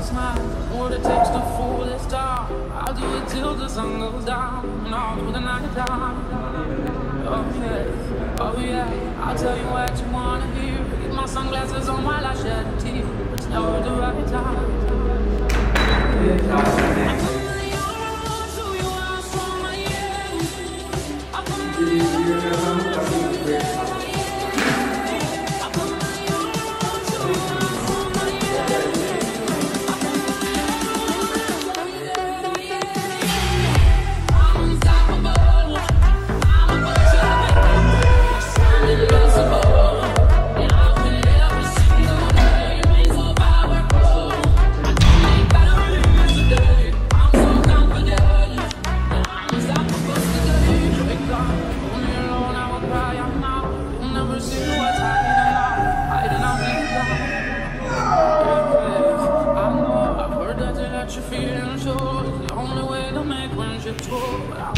last night. What it takes to fool this town. I'll do it till the sun goes down and all through the night time. Oh yeah, I'll tell you what you wanna hear. Keep my sunglasses on while I shed a tear. It's never the right time. You're feeling sure it's the only way to make friendships grow.